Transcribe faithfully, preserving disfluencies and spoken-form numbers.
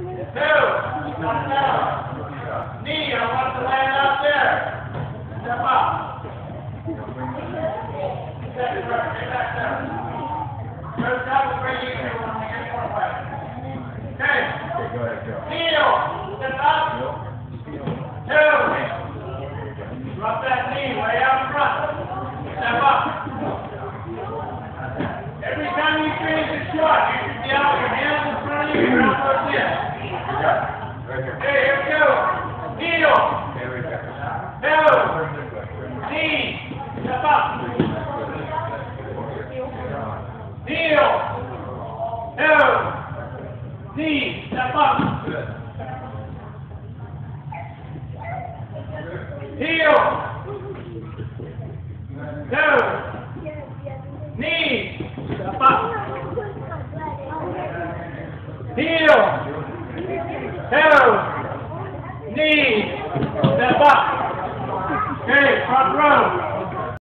One down. Knee, I want to land out there. Step up. Second row, get back there. First up is where you can want to get more way. Okay. Go ahead, go. Heel. Step up. Two. Drop that knee way out front. Step up. Every time you finish a shot, you should be out with your hands in front of you and elbows in. Right here. Okay, here we go. Heel. There we go. Two. Knee. Step up. Heel. Two. Knee. Step up. Good. Heel. Two. Knee. Step up. Heel. Two. Knee. Step up. Okay, front row.